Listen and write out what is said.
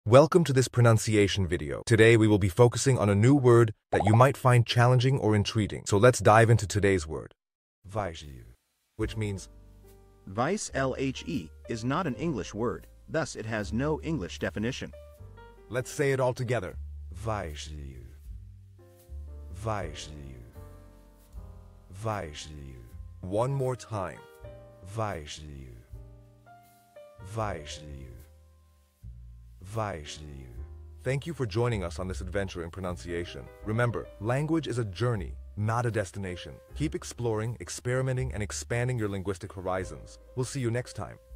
Welcome to this pronunciation video. Today we will be focusing on a new word that you might find challenging or intriguing. So let's dive into today's word. Vais-lhe, which means Vais-lhe is not an English word, thus it has no English definition. let's say it all together. Vais-lhe. Vais-lhe. Vais-lhe. One more time. Vais-lhe. Vais-lhe. Vais-lhe. Thank you for joining us on this adventure in pronunciation. Remember, language is a journey, not a destination. Keep exploring, experimenting, and expanding your linguistic horizons. We'll see you next time.